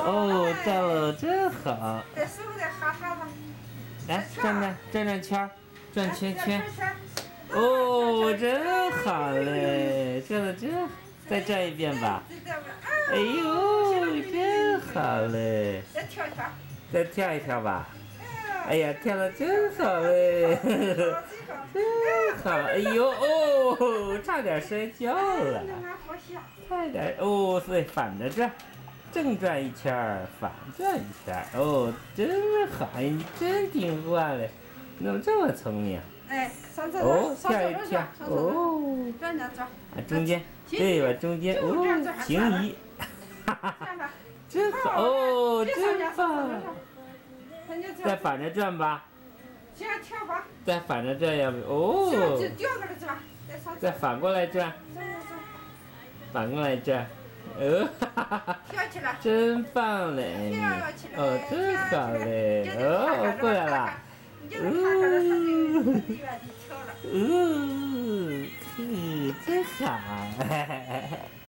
哦，到了，真好。 在手在哈哈的。 来，转圈儿，转圈圈。 圈。 哦，真好嘞，转的真好，再转一遍吧。哎呦，真好嘞。 再跳一跳。 再跳一跳吧。哎呀，跳的真好嘞，真好。哎呦哦，差点摔跤了。差点哦，对，反着转，正转一圈儿，反转一圈儿。哦，真好，哎，你真听话嘞，你怎么这么聪明？ 哎， 哦，跳一跳，哦， 转。 中间，对吧？中间，哦，平移，哈哈哈，真好，哦，真棒。再反着转吧。 先跳吧。 再反着转要不？哦。 掉过来是吧？ 再反过来转。反过来转。哈哈哈！ 跳起来。 真棒嘞！哦，真好嘞！哦，过来了。真好。